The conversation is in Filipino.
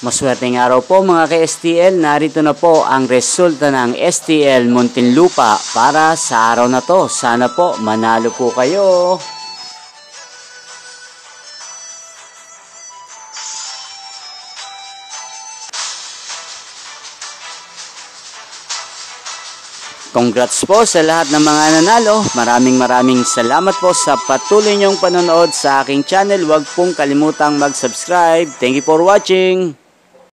Maswerteng araw po mga ka-STL, narito na po ang resulta ng STL Muntinlupa para sa araw na to. Sana po manalo po kayo. Congrats po sa lahat ng mga nanalo. Maraming salamat po sa patuloy niyong panonood sa aking channel. Huwag pong kalimutang mag-subscribe. Thank you for watching.